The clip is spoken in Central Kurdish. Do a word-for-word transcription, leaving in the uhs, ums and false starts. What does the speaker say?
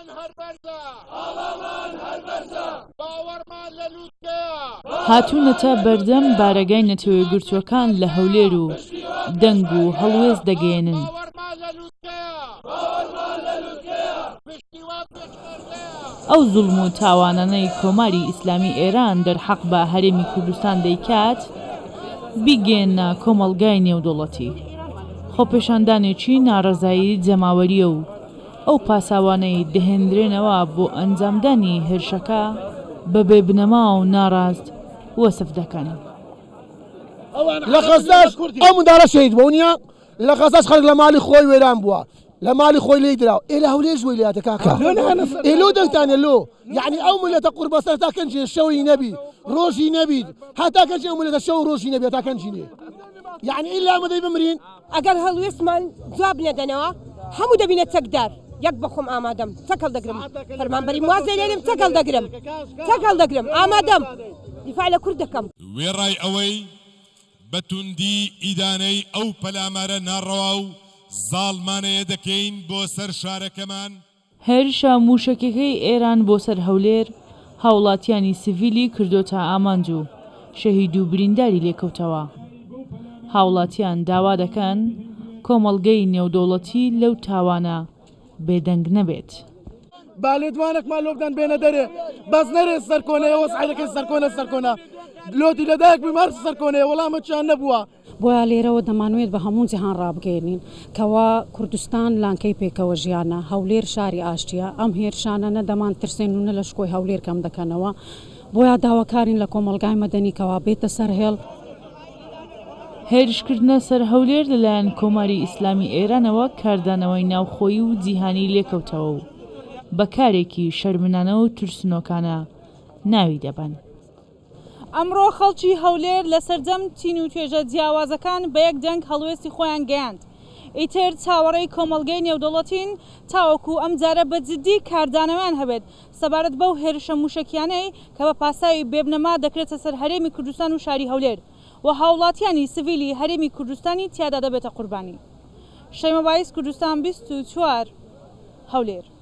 هاتوونەتە بەردەم بارەگای نەتەوەی گرتووەکان لە هەولێر و دەنگ و هەڵوێز دەگەێنن. ئەو زوڵم و تاوانانەی کۆماری ئیسلامی ئێران دەرحەق بە هەرێمی کوردستان دەیکات بیگەێنە کۆمەڵگای نێودوڵەتی. خۆپێشاندانێکی ناڕەزایی جەماوەریە و ئەو پاساوانەی دەهێنرێنەوە بۆ ئەنجامدانی هێرشەکە بەبێ بنەما و ناڕاست وەسف دەکەن. لە خەزاش ئەو منداڵە شەهید بوو نییە، لە خەزاش خەڵک لە ماڵی خۆی وێران بووە، لە ماڵی خۆی لێی دراوە. ئێ لە هەولێر ژوەی لە هاتە کاکە ئێلۆ دەنگتانە لۆ، یعنی ئەو ملەتە قوربەسەر تا کەنجێ شەوی نەبی ڕۆژی نەبیت، هەتا کەنجێ ئەو ملەتە شەو ڕۆژی نەبی هەتا کەنجینێ، یعنی ئیلا ئەمەدەی بمرین. ئەگەر هەڵوێستمان جواب نەدەنەوە هەموو دەبینە چەکدار. یەک بەخۆم ئامادەم چەکەڵ دەگرم، فەرمانبەری موازی لێرم چەکەڵ دەگرم چەکەڵ دەگرم ئامادەم دیفاع لە کورد دەکەم. وێڕای ئەوەی بەتوندی ئیدانەی ئەو پەلامارە ناڕەوا و زاڵمانەیە دەکەین بۆ سەر شارەکەمان. هێرشە موشکەکەی ئێران بۆ سەر هەولێر هاوڵاتیانی سڤیلی کردۆتە ئامانج و شەهید و برینداری لێکەوتەوە. هاوڵاتیان داوا دەکەن کۆمەڵگەی نێودەوڵەتی لەو تاوانە بێدەنگ نەبێت. با لێدوانێکمان لۆبدان بێنە دەرێ بەس نەرێ سەرکۆنەیەوە سعیدەکەی سەرکۆنە سەرکۆنە لۆتی لەدایک بمەر سەرکۆنەیە وەڵامەکیان نەبووە. بۆیە لێرەوە دەمانوێت بە هەموو جیهان ڕابگەێنین کەوا کوردستان لانکەی پێکەوە ژیانە، هەولێر شاری ئاشتیە، ئەم هێرشانە نەدەمان ترسێن و نە لە شکۆی هەولێر کەم دەکەنەوە. بۆیە داواکارین لە کۆمەڵگای مەدەنی کەوا بێتە سەرهێڵ. هێرشکردنە سەر هەولێر لەلایەن کۆماری ئیسلامی ئێرانەوە کاردانەوەی ناوخۆیی و جیهانی لێکەوتەوە و بەکارێکی شەرمنانە و ترسنۆکانە ناوی دەبن. ئەمڕۆ خەڵکی هەولێر لە سەرجەم تین و توێژە جیاوازەکان بە یەک دەنگ هەڵوێستی خۆیان گەیاند. ئیتر چاوەڕێی کۆمەڵگەی نێودەوڵەتین تاوەکو ئەم جارە بە جددی کاردانەوەیان هەبێت سەبارەت بەو هێرشە موشکیانەی کە بە پاساوی بێبنەما دەکرێتە سەر هەرێمی کوردستان و شاری هەولێر و هاوڵاتیانی سڤیلی هەرێمی کوردستانی تیادا دەبێتە قوربانی. شەیمە بایس، کوردستان بیست و چوار، هەولێر.